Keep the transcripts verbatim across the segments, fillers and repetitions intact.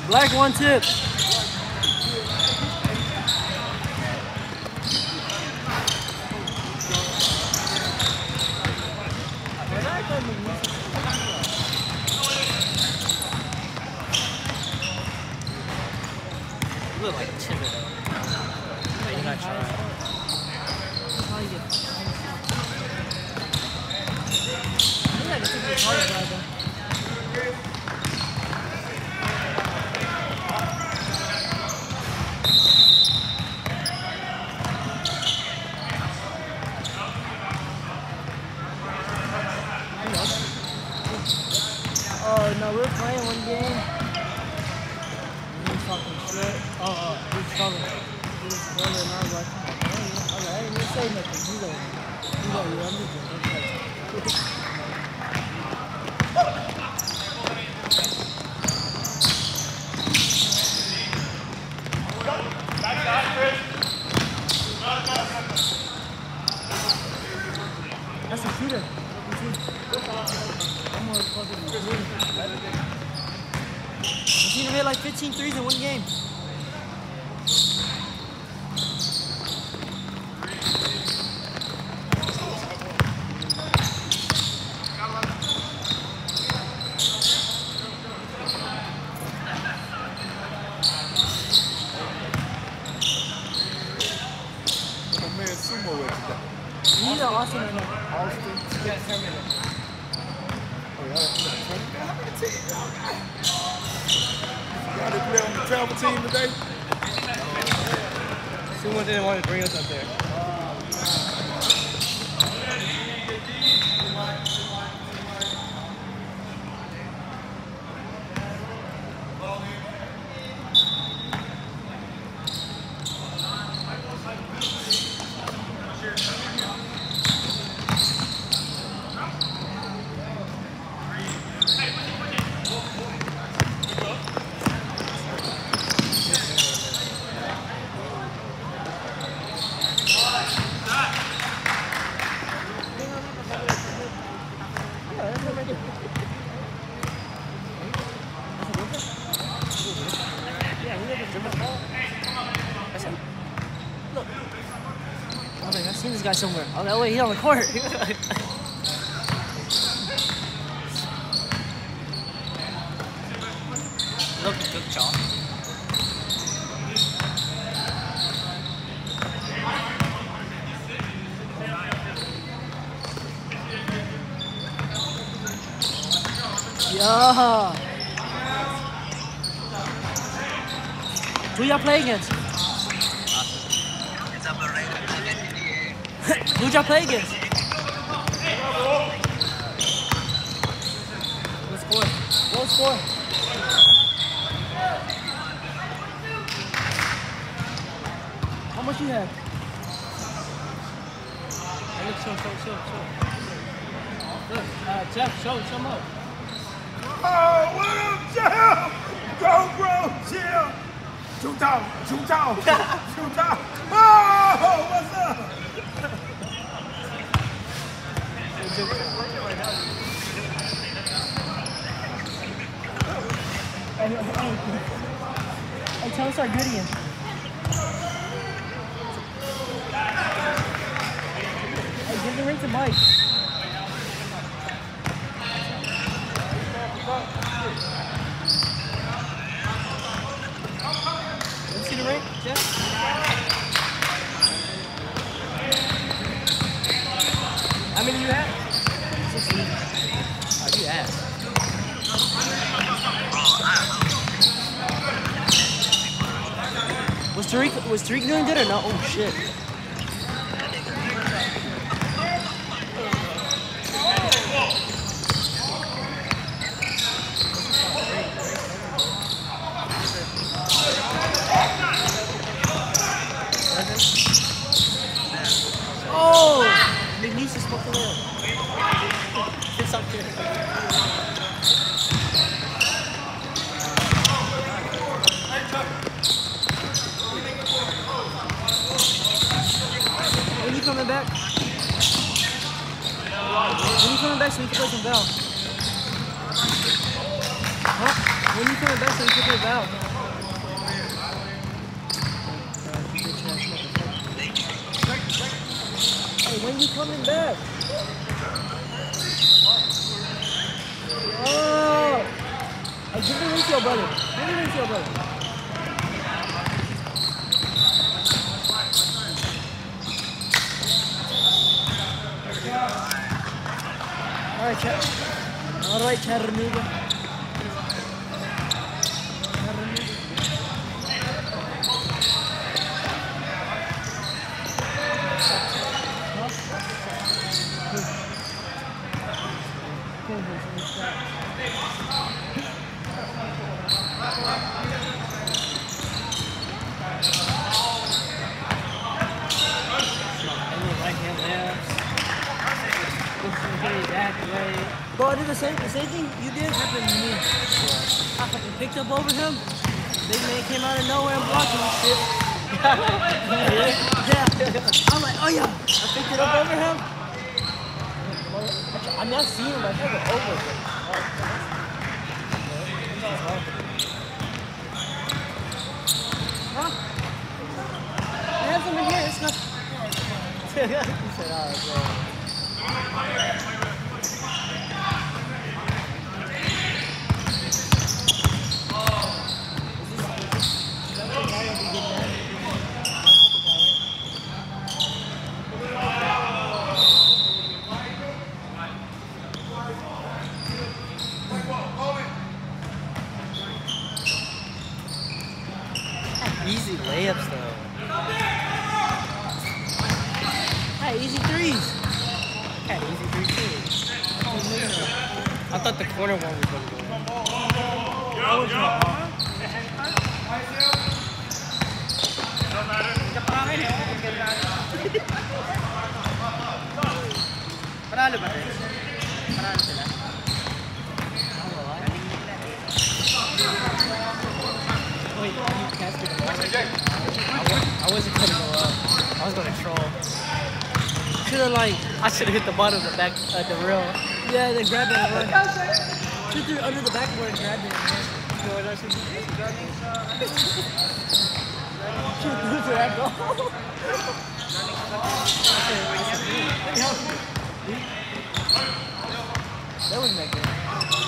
Black one tip. You look like a timid though. But you're not trying. How you get? I think I can take this hard side though. Oh no, we were playing one game. We was talking shit. Oh, uh, we was talking. We was spoiling, and I was like, oh, man. I was like, I didn't even say nothing. He's like, he's like, yeah, I'm just joking. That's a shooter. I'm more fucking shooter. I've seen him hit like fifteen threes in one game. He's an Austin right now. Austin. Yeah, Terminator. Oh, y'all how many teams y'all got? Y'all didn't play on the travel team today? Someone didn't want to bring us up there. I was like, I've seen this guy somewhere. Oh, that way, he's on the court. Look, good job. Yeah. Who y'all play against? Who'd y'all play against? What score? What score? How much you have? Hey, look, show, show, show, show. Look, uh, Jeff, show, show him up. Oh, what up, Jim? Go, bro, Jim. Shoot out, shoot out, shoot out. Oh, what's up? Hey, hey, hey, tell us our Gideon. Hey, give the ring to Mike. Let's see the ring, Jeff. How many you have? sixteen. Oh, you asked. Was Tariq, was Tariq doing good or no? Oh, shit. Oh! McNeese is fucking there. It's up here. When you coming back? When you coming back so we can play some bell? Huh? When you coming back so you can play Val? Hey, when you coming back? Oh! Hey, give the ring to your brother. Give the ring to your brother. Alright, Chad. Alright, Chattanooga. Bro, I did the same, the same thing you did happened to me. I fucking picked up over him. Big man came out of nowhere and blocked him and shit. Yeah. I'm like, oh yeah. I picked it up over him. I'm not seeing him, I took it over him. Huh? I have some in here, it's not. He said, alright, bro. Easy layups though. Hey, easy threes. Had easy three too. I thought the corner one was gonna go. Panalo ba tayo? Panalo sila? Wait, you passed me the ball. I, I wasn't gonna go up. I was gonna troll. Should've like, I should have hit the bottom of the back, uh, the rail. yeah, then grab it and run. Shoot through under the backboard and grab it and run. Shoot through to that goal. That wasn't that good.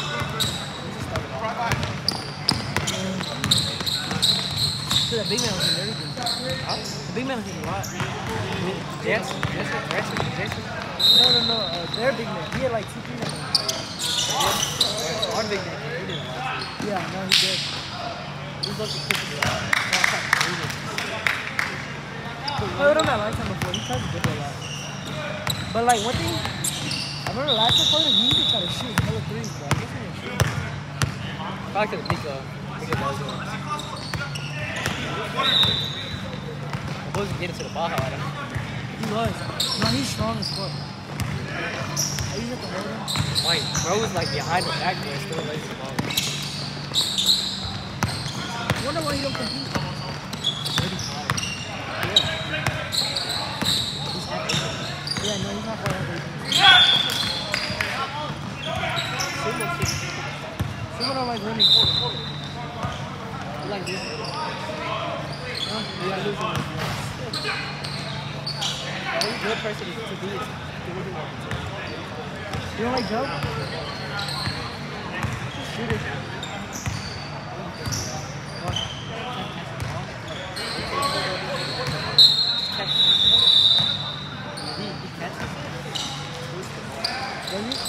So that big man was in everything. Huh? The big man was in a lot. Jackson? Jackson? Jackson? Jackson? No, no, no. Uh, their big man. He had like two, three men. Our big man, he didn't watch. Yeah, no, he did. He was lucky to kick it. I heard him that last time before. He tried to dip a lot. But like one thing, I remember last time for him, he used to try to shoot hella threes, bro. I guess he didn't shoot. Probably because Mika. Mika does it. I'm supposed to get into the Baja. He was. No, he's strong as fuck. I used to hold him. Like, bro was like behind the back there, still lays the ball. I wonder why he don't compete. thirty-five. Yeah, no, he's not quite over. Someone don't like running. You like this? Huh? You like losing this? The only good person to do is to really want to. You don't like Joe? Shoot it. What? He, he catches it. Does he?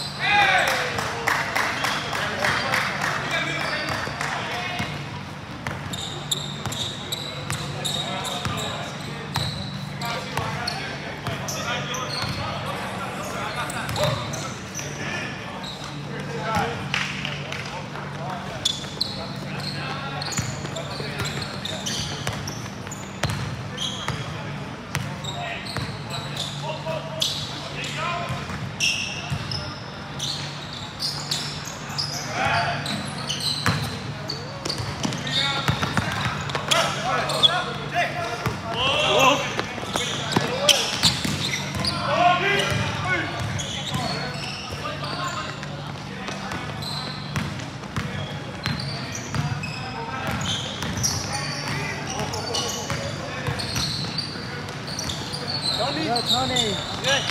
Yo, Tony. Good.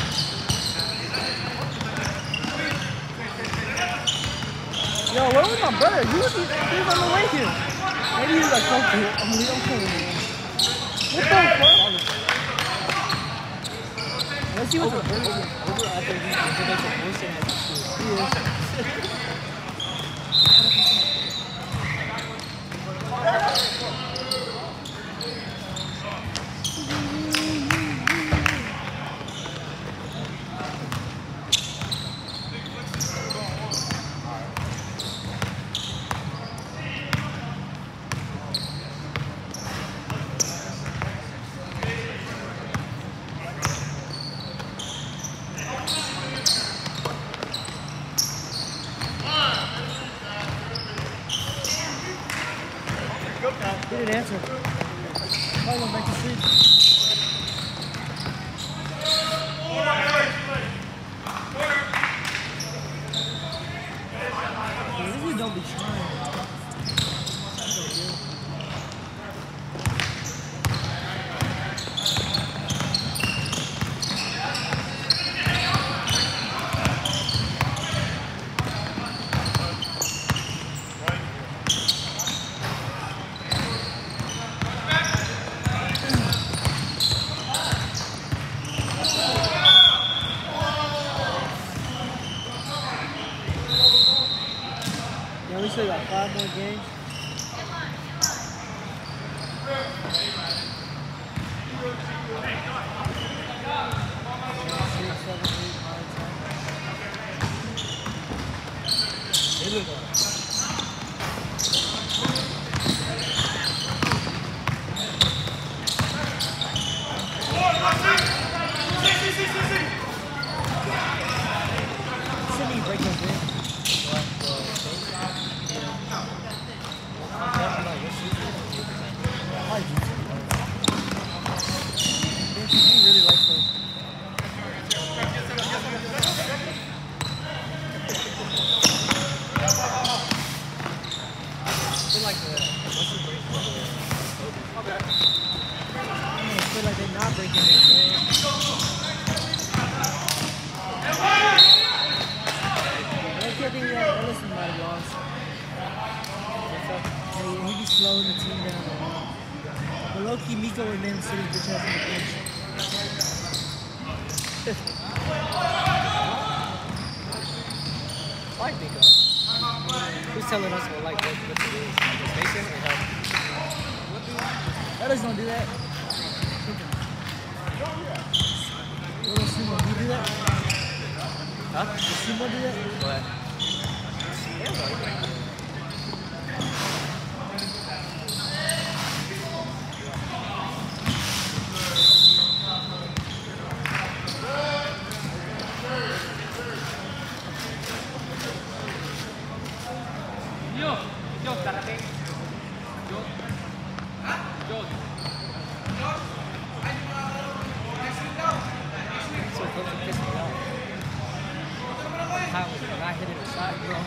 Yo, where was my brother? He was, he was on the way here. Maybe he was like, fuck it. I'm leaving. I'm coming. What the fuck? Let's see what's Over, up. over, over after he makes a bullshit has to shoot. He is. He didn't answer. Probably went back to sleep. Yeah, this dude don't be trying. Yeah, we still got five more games. Six, seven, eight, nine, ten. They look like Sydney break us in. what the I do. He really likes those. I feel like the what's the break for the I feel like they're not breaking it, man. I can't think that Ellison might have lost. Hey, he be slowing the team down a lot. But low-key, Miko and them sitting bitch ass on the bench. Why Nico? Who's telling us what like what, what to do? Like station or help? Ellison don't do that. Little Sumo, do you do that? Huh? Does Sumo do that? What? Yo, yo, karate. Yo. Yo. So close to pissing me off. How was not hitting a shot, bro?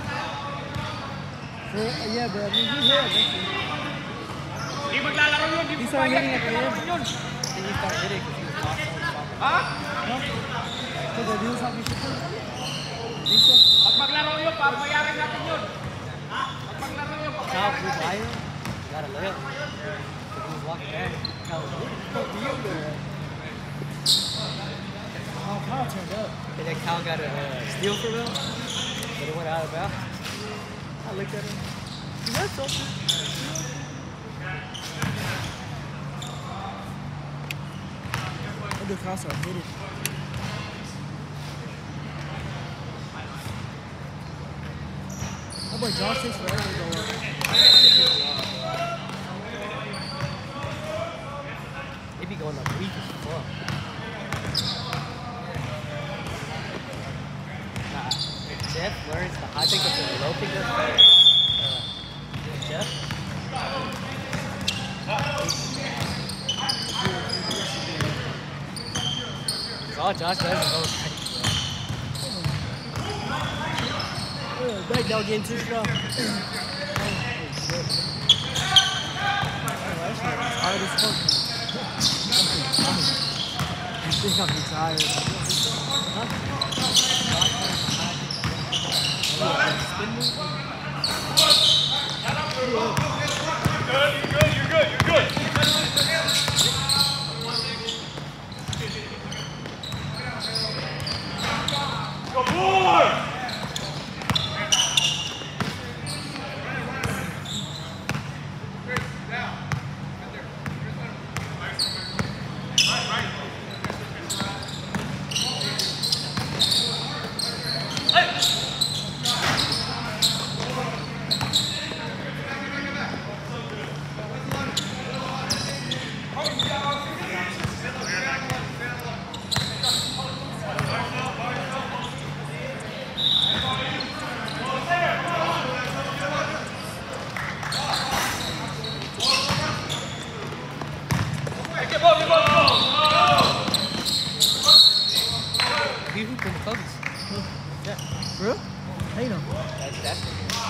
Yeah, yeah, bro. I mean, he hit eventually. Di maglalaro yun, di He started hitting at the maglalaro end. yun. Then he started hitting because he was lost on the spot. Ha? No? Because the dude's hockey shit. Think so? Pag maglaro yun, papayarin natin yun. Ha? Pag maglaro yun, Kyle papayarin blew natin. by him. Got a layup. But he was walking back. Kyle was like, what the fuck are you doing? Oh, Kyle turned up. And then Kyle got a uh, steal for real. But it went out of bounds. I looked at him. He had something. Look at Kyle start hitting. That boy Josh takes forever to go up. They be going up weak as fuck. Nah, if Jeff learns the high pickup and the low pickup, uh, Jeff, because all Josh does is go right. Uh, Back down game two strong. Oh, shit. Oh, that shit is hard as fuck. think I'm tired. Huh? You're good, you're good, you're good, you're good. Go, boy! You hooped in the Cubbies. Yeah. For real? How you know? That's, that's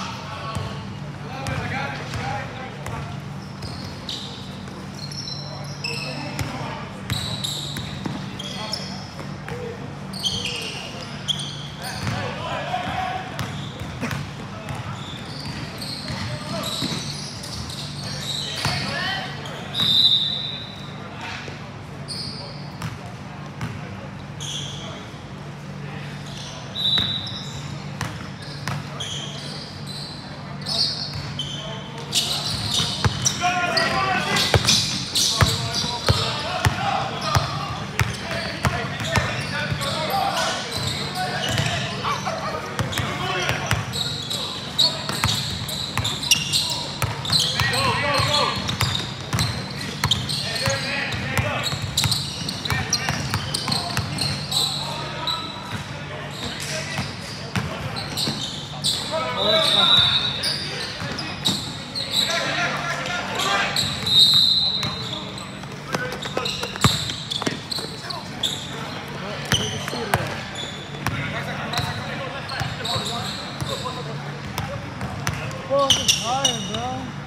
Fucking tired, bro.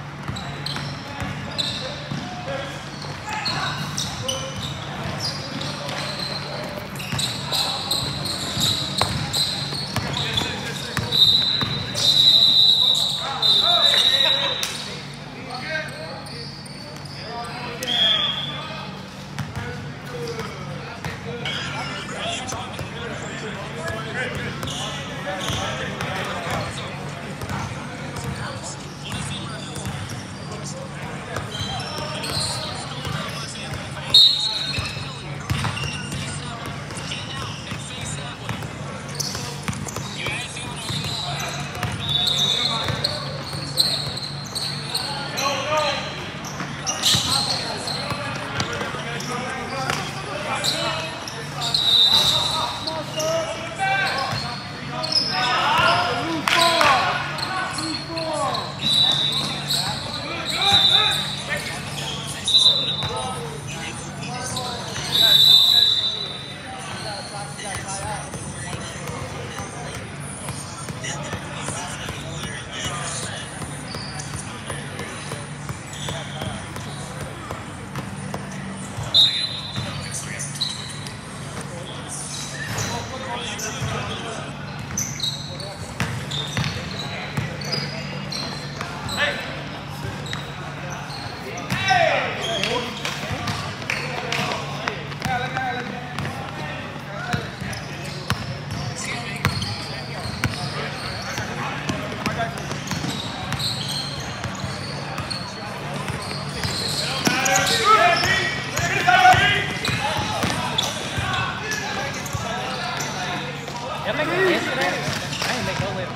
Y'all make a dance for that? I ain't make no way.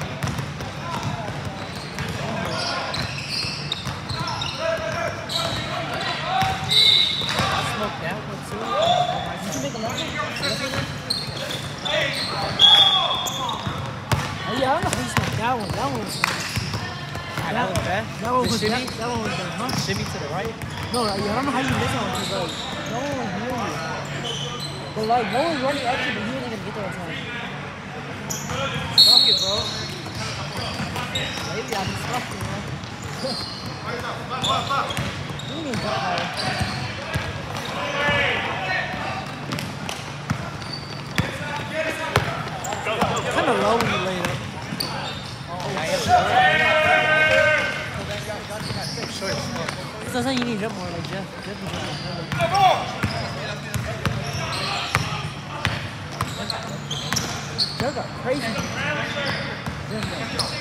I smoked that one too. Did you make a left one? Oh yeah, I don't know how you smoked that one. That one was That, that was bad. that one The was shimmy? that, that one was bad, huh? Shimmy to the right. No, like, yeah, I don't know how you missed that one because like no one was near you. But like no one running at you, but you ain't gonna get there on time. Fuck it, bro. Lately I've been sucking, man. You ain't even got high. kind of low when you lay it up. So I'm saying you need to jump more like Jeff. Jeff is jumping more. Jeff got crazy. Jeff got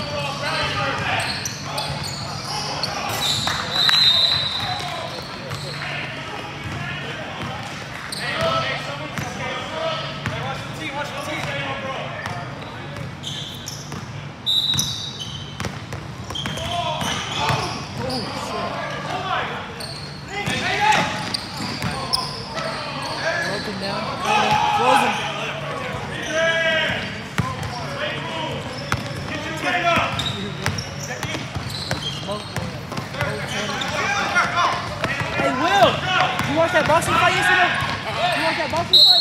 that boxing fight yesterday? You watch that boxing fight?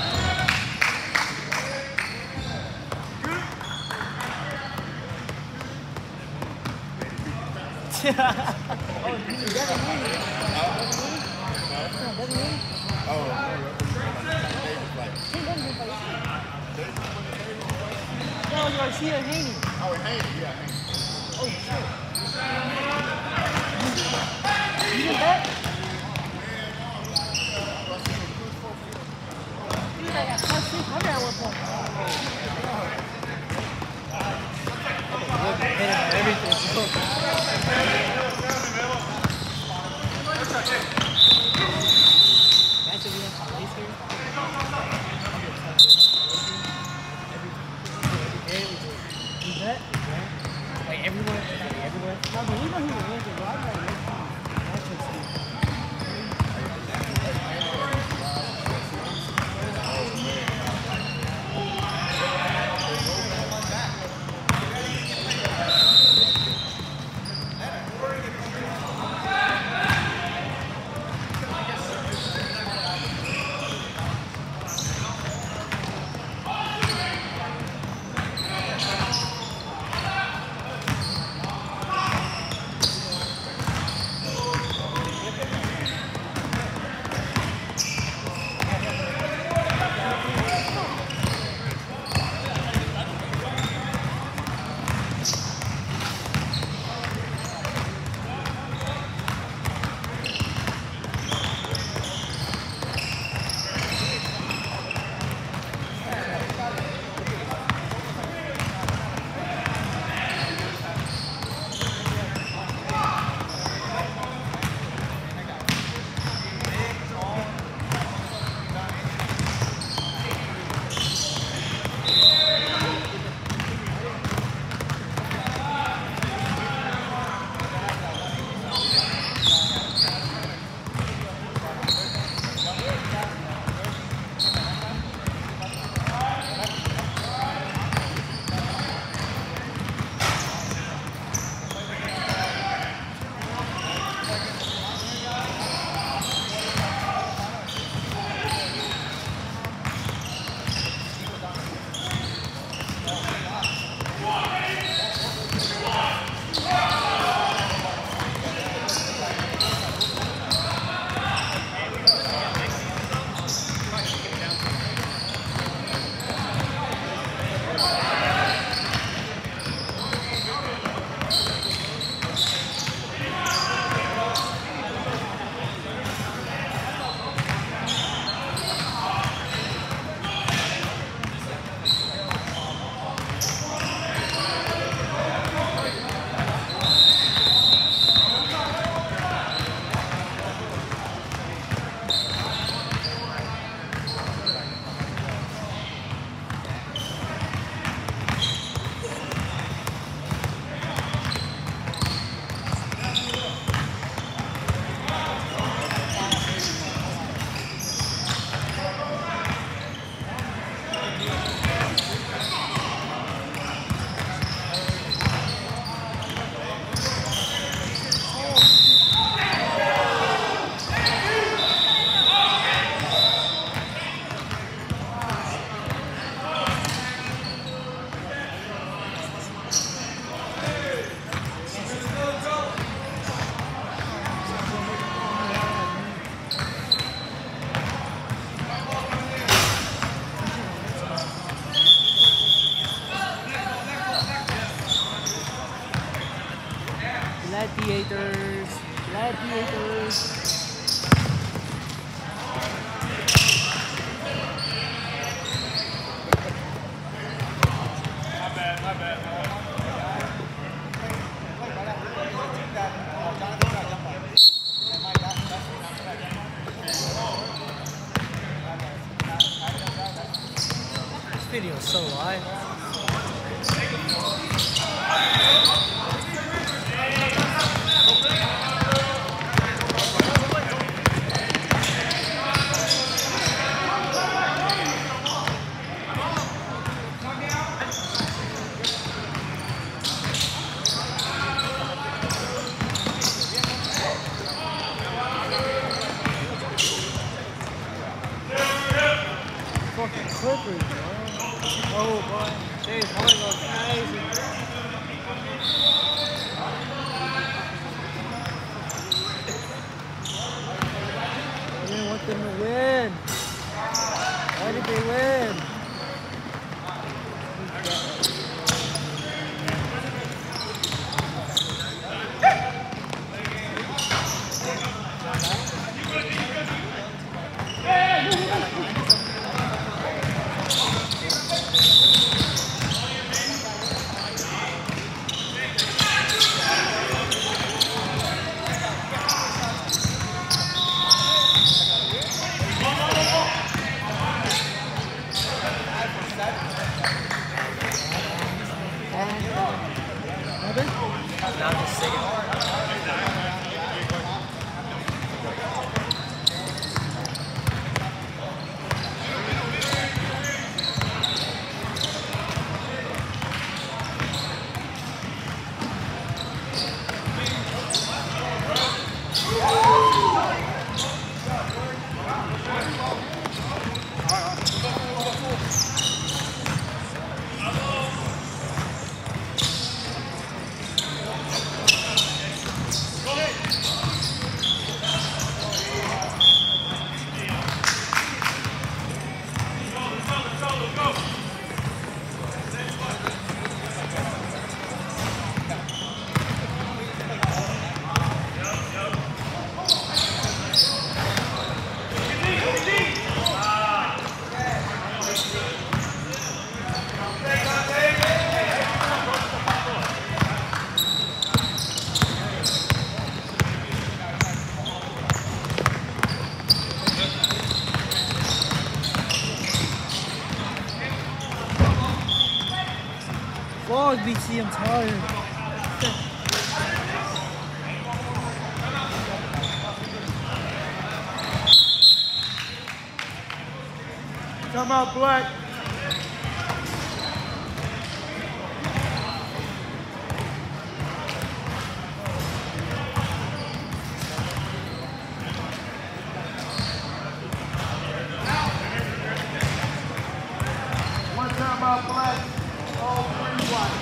Oh, you got it, Oh, no, you are Garcia Haney. oh, Haney, yeah, Haney. Oh, shit. You did that? I got plus six hundred at one point. Hit him at everything. Imagine we have some lace here. Every day we do. You bet? Like everyone, everyone Gladiators. Gladiators. My bad, my bad. This video is so live. Fucking Clippers, bro. Oh, boy. James Harden goes crazy. I didn't want them to win. Why did they win? Now I'm just singing. Fuck, B C, I'm tired. Come out, Black. One time out, Black. All three white.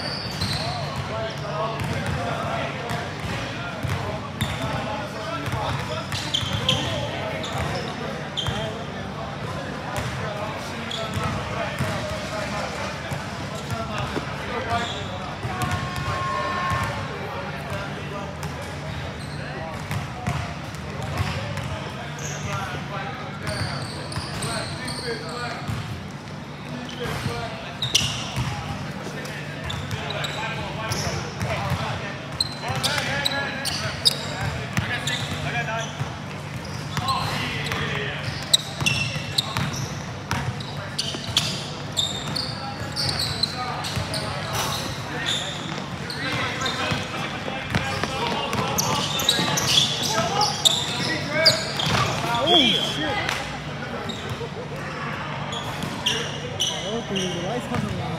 The lights coming on.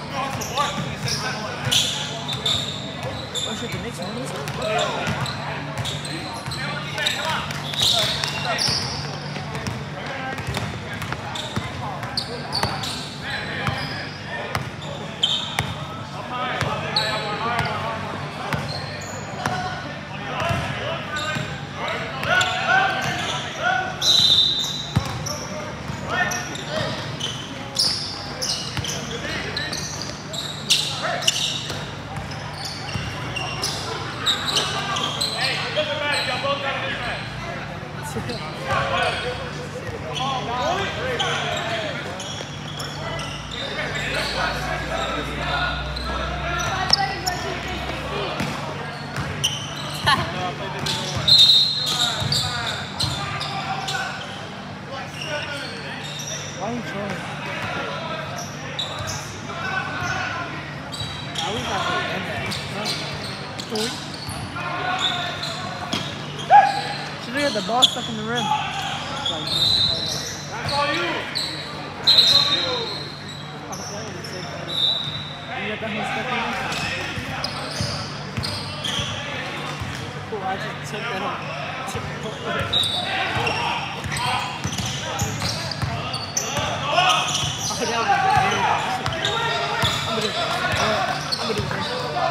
Oh shit, the Knicks won this one? Why are you trolling? I was not going to end that. Three? Should have got the ball stuck in the rim. That's all you. You got that one stuck in the rim? Cool, I just took that on. Took it over. Oh, that was very nice. I'm gonna do it. I'm gonna do it.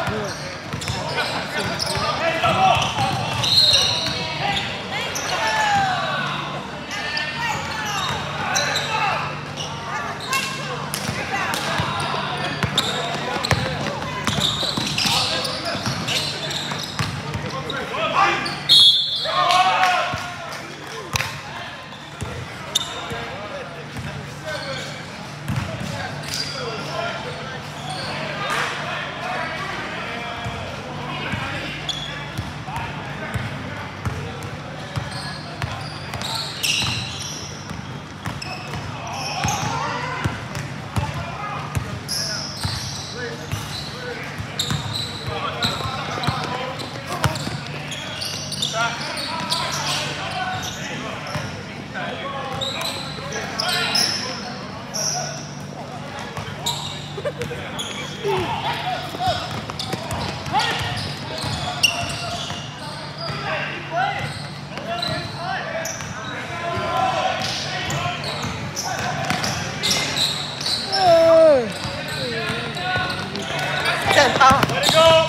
ten pounds. Let it go.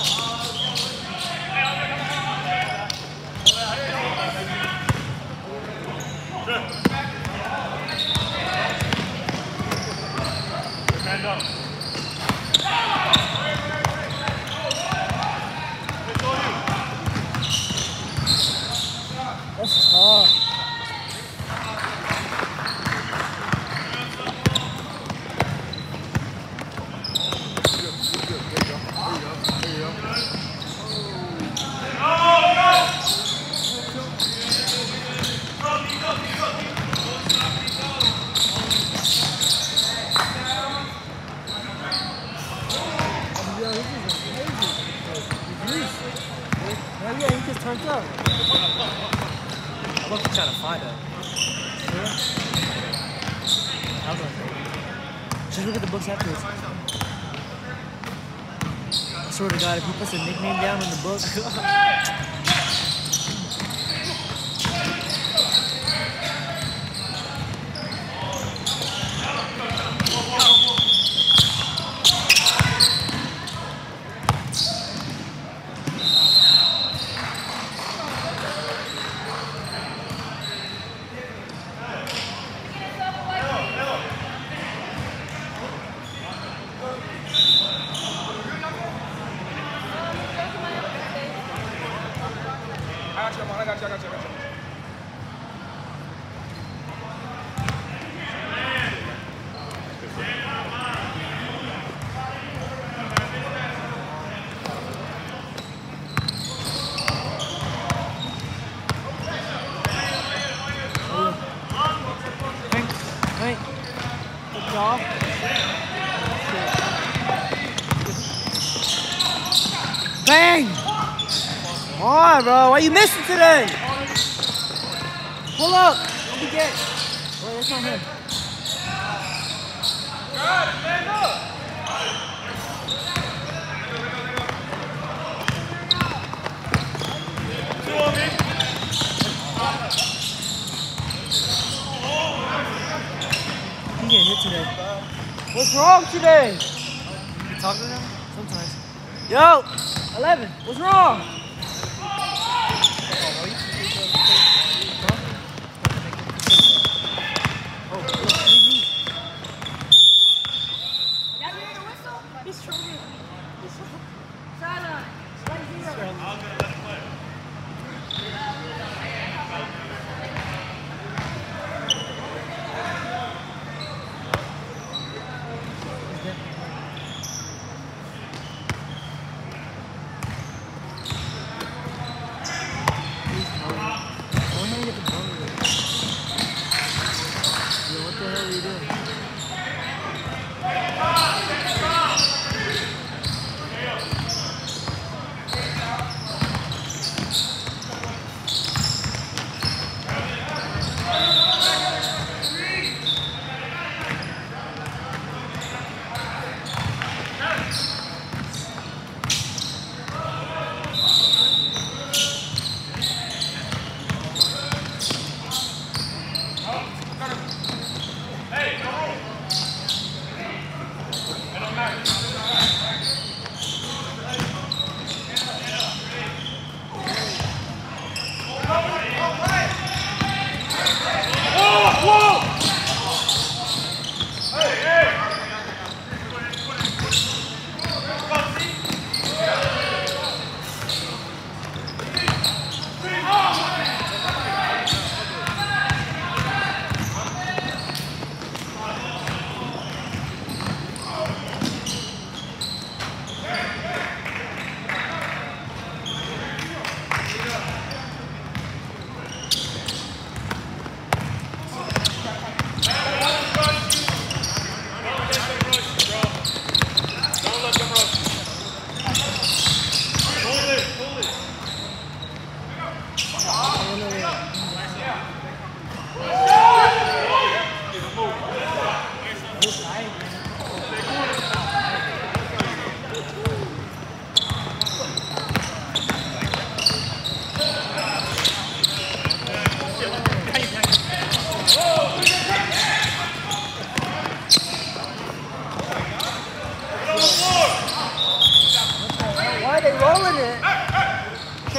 Stand up. That's tough. Yeah, yeah, he just turned up. I'm looking trying to find it. I was like, Just look at the books afterwards. I swear to God, if he puts a nickname down in the book, I got you, I got you, I got you, I got you. hey, good job. Bang! Come on, bro. Why you missing today? Pull up. Don't be gay. Wait, that's not him. Stand up. Two on me. He getting hit today. What's wrong today? you talk to them? Sometimes. Yo, eleven. What's wrong?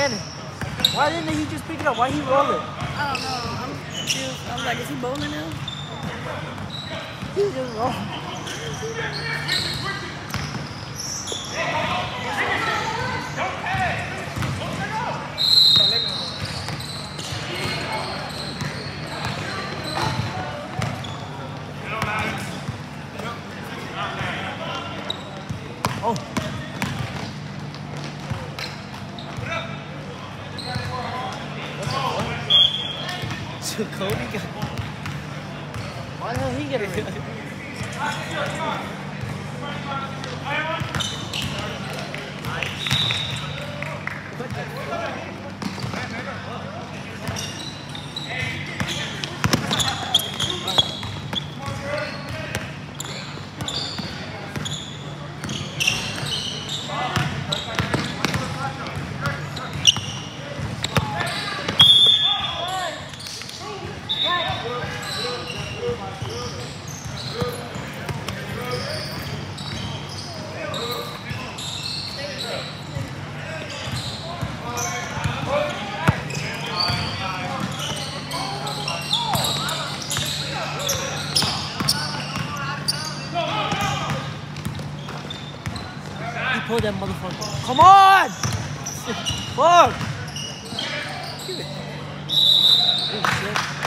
standing. Why didn't he just pick it up? Why he rolling? I don't know. I'm confused. I was like, is he bowling now? He just rolling. Oh. So Cody got. Why the hell he get a ring? Pull that motherfucker. Come on! Fuck! Oh, shit.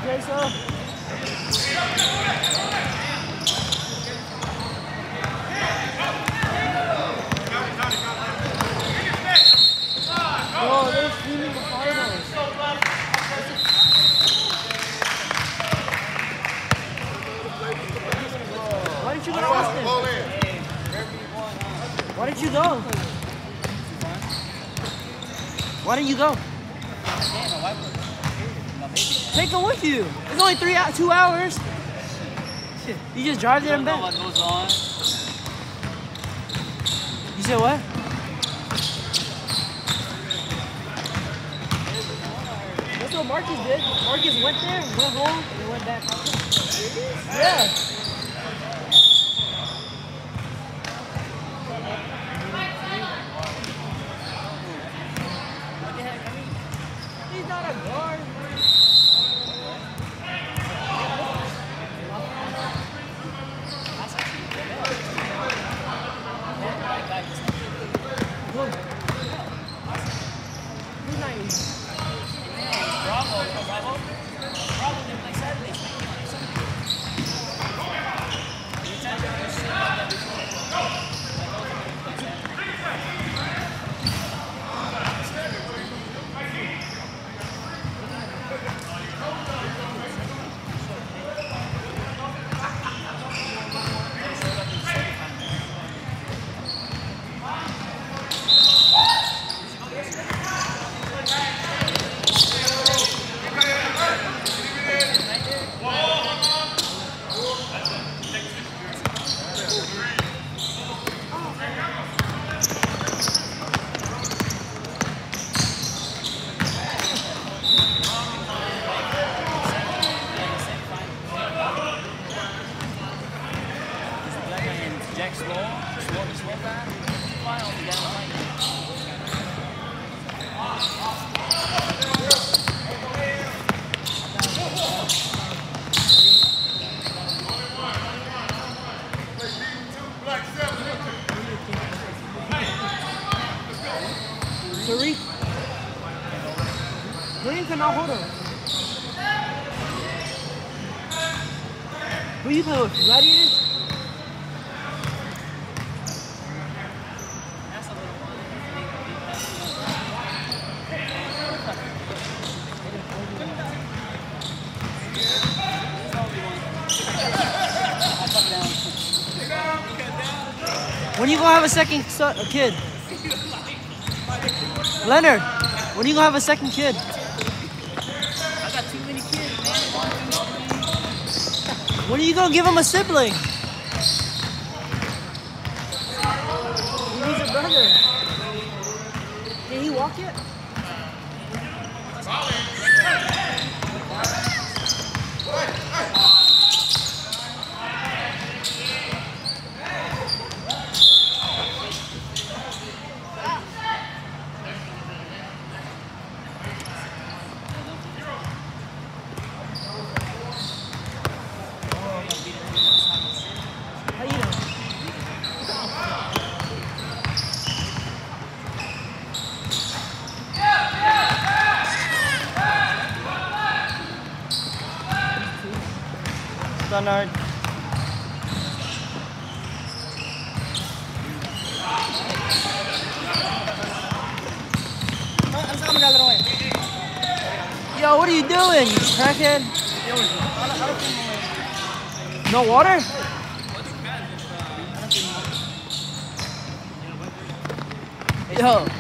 say so? Oh, they're streaming the finals. Why didn't you go to Austin? Why didn't you go? Why didn't you go? Take them with you. It's only three, two hours. Shit, you just drive there and back. What goes on? You said what? That's what Marcus did. Marcus went there, went home, and then went back. Yeah. What the heck? I mean, he's not a guard. Look. He's not even. Bravo, Bravo. Bravo didn't play Saturday. Jack slow, slow, slow back. Fly on the down line. Tariq. Green cannot hold him. Who you play with? Gladiators? When you gonna have a second son, a kid? Leonard, when you gonna have a second kid? I got too many kids, man. When are you gonna give him a sibling? He needs a brother. Did he walk yet? How you doing? Leonard. Yo, what are you doing, you crackhead? No water? Yo.